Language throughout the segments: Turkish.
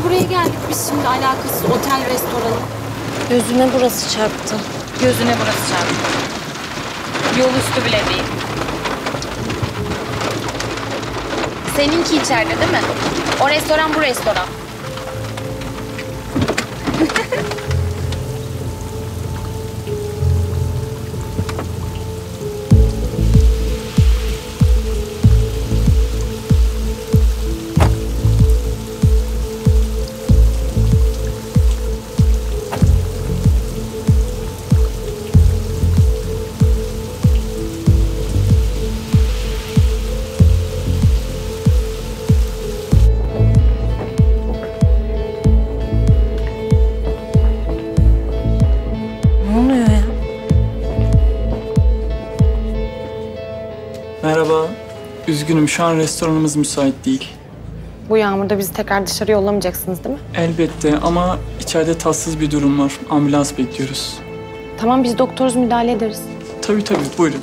buraya geldik biz şimdi alakasız otel, restoranı. Gözüme burası çarptı. Gözüne burası çarptı. Yol üstü bile değil. Seninki içeride değil mi? O restoran bu restoran. Merhaba. Üzgünüm, şu an restoranımız müsait değil. Bu yağmurda bizi tekrar dışarı yollamayacaksınız değil mi? Elbette ama içeride tatsız bir durum var. Ambulans bekliyoruz. Tamam biz doktoruz, müdahale ederiz. Tabii buyurun.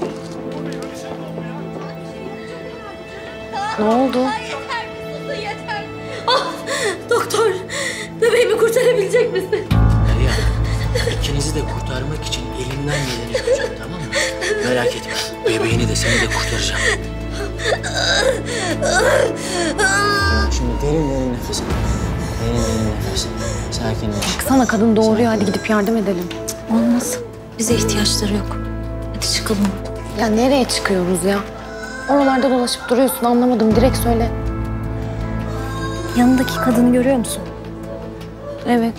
Ne oldu? Yeter. Ah, doktor, bebeğimi kurtarabilecek misin? Derya, ikinizi de kurtarmak için elimden geleni yapacağım, tamam mı? Merak etme, bebeğini de seni de kurtaracağım. Şimdi derin nefes al. Derin nefes al. Sakinleş. Baksana kadın doğuruyor, hadi gidip yardım edelim. Olmaz. Bize ihtiyaçları yok. Hadi çıkalım. Ya nereye çıkıyoruz ya? Oralarda dolaşıp duruyorsun, anlamadım. Direkt söyle. Yanındaki kadını görüyor musun? Evet.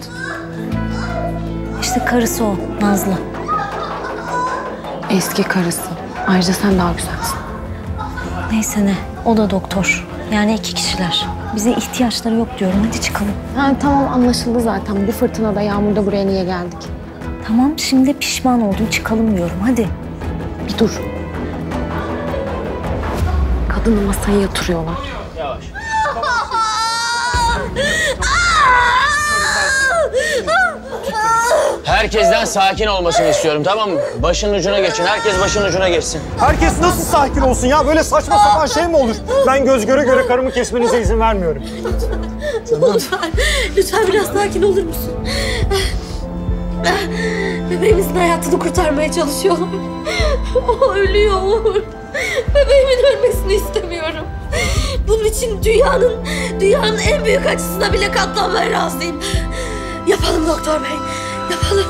İşte karısı o, Nazlı. Eski karısı. Ayrıca sen daha güzelsin. Neyse ne, o da doktor. Yani 2 kişiler. Bize ihtiyaçları yok diyorum, hadi çıkalım. Ha, tamam anlaşıldı zaten. Bu fırtınada, yağmurda buraya niye geldik? Tamam, şimdi pişman oldum, çıkalım diyorum, hadi. Bir dur. Kadını masaya yatırıyorlar. Yavaş. Herkesten sakin olmasını istiyorum, tamam mı? Başın ucuna geçin, herkes başın ucuna geçsin. Herkes nasıl sakin olsun ya? Böyle saçma sapan şey mi olur? Ben göz göre göre karımı kesmenize izin vermiyorum. Lütfen biraz sakin olur musun? Bebeğimizin hayatını kurtarmaya çalışıyorlar. O ölüyor Uğur. Bebeğimin ölmesini istemiyorum. Bunun için dünyanın en büyük acısına bile katlanmaya razıyım. Yapalım doktor bey, yapalım.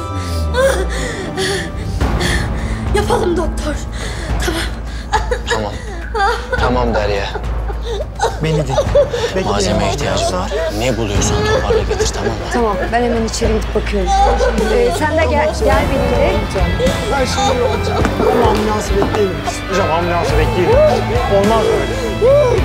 Yapalım doktor. Tamam. Tamam Derya. Beni dinle. Malzeme ihtiyacım var. Ne buluyorsan toparla getir, tamam mı? Tamam, ben hemen içeri gidip bakıyorum. Sen de gel benimle. Ben şimdi olacağım. Ama ambulansı bekleyelim. Hocam ambulansı bekleyelim. Olmaz böyle.